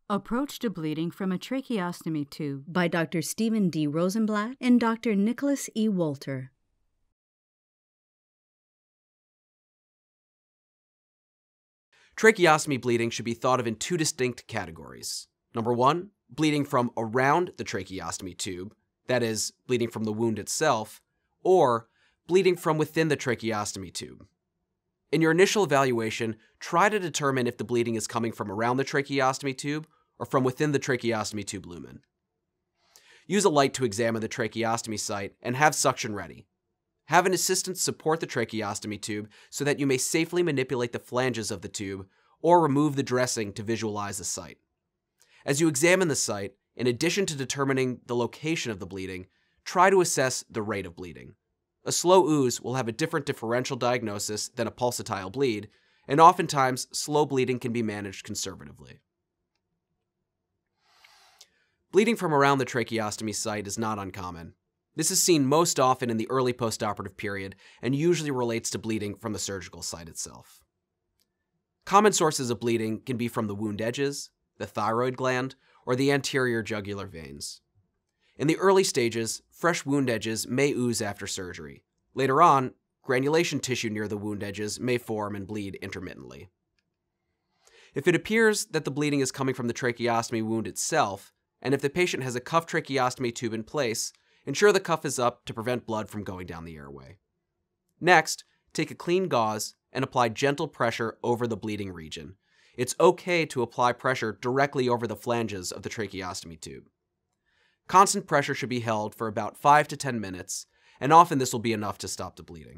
Approach to Bleeding from a Tracheostomy Tube by Dr. Stephen D. Rosenblatt and Dr. Nikolaus E. Wolter. Tracheostomy bleeding should be thought of in two distinct categories. Number one, bleeding from around the tracheostomy tube, that is, bleeding from the wound itself, or bleeding from within the tracheostomy tube. In your initial evaluation, try to determine if the bleeding is coming from around the tracheostomy tube or from within the tracheostomy tube lumen. Use a light to examine the tracheostomy site and have suction ready. Have an assistant support the tracheostomy tube so that you may safely manipulate the flanges of the tube or remove the dressing to visualize the site. As you examine the site, in addition to determining the location of the bleeding, try to assess the rate of bleeding. A slow ooze will have a different differential diagnosis than a pulsatile bleed, and oftentimes slow bleeding can be managed conservatively. Bleeding from around the tracheostomy site is not uncommon. This is seen most often in the early postoperative period and usually relates to bleeding from the surgical site itself. Common sources of bleeding can be from the wound edges, the thyroid gland, or the anterior jugular veins. In the early stages, fresh wound edges may ooze after surgery. Later on, granulation tissue near the wound edges may form and bleed intermittently. If it appears that the bleeding is coming from the tracheostomy wound itself, and if the patient has a cuff tracheostomy tube in place, ensure the cuff is up to prevent blood from going down the airway. Next, take a clean gauze and apply gentle pressure over the bleeding region. It's okay to apply pressure directly over the flanges of the tracheostomy tube. Constant pressure should be held for about 5 to 10 minutes, and often this will be enough to stop the bleeding.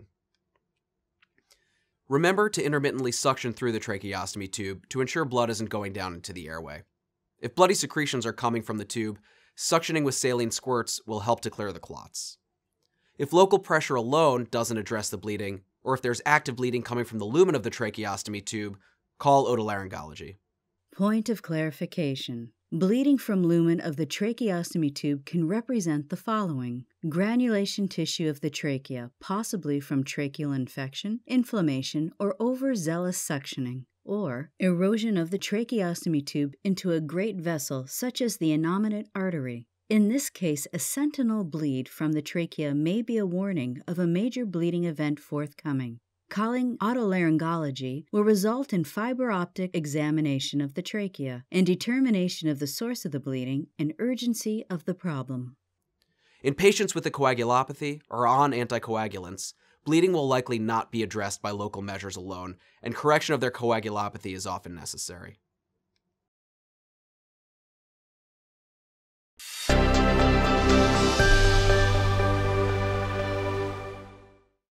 Remember to intermittently suction through the tracheostomy tube to ensure blood isn't going down into the airway. If bloody secretions are coming from the tube, suctioning with saline squirts will help to clear the clots. If local pressure alone doesn't address the bleeding, or if there's active bleeding coming from the lumen of the tracheostomy tube, call otolaryngology. Point of clarification. Bleeding from lumen of the tracheostomy tube can represent the following: granulation tissue of the trachea, possibly from tracheal infection, inflammation, or overzealous suctioning, or erosion of the tracheostomy tube into a great vessel such as the innominate artery. In this case, a sentinel bleed from the trachea may be a warning of a major bleeding event forthcoming. Calling otolaryngology will result in fiber optic examination of the trachea and determination of the source of the bleeding and urgency of the problem. In patients with a coagulopathy or on anticoagulants, bleeding will likely not be addressed by local measures alone, and correction of their coagulopathy is often necessary.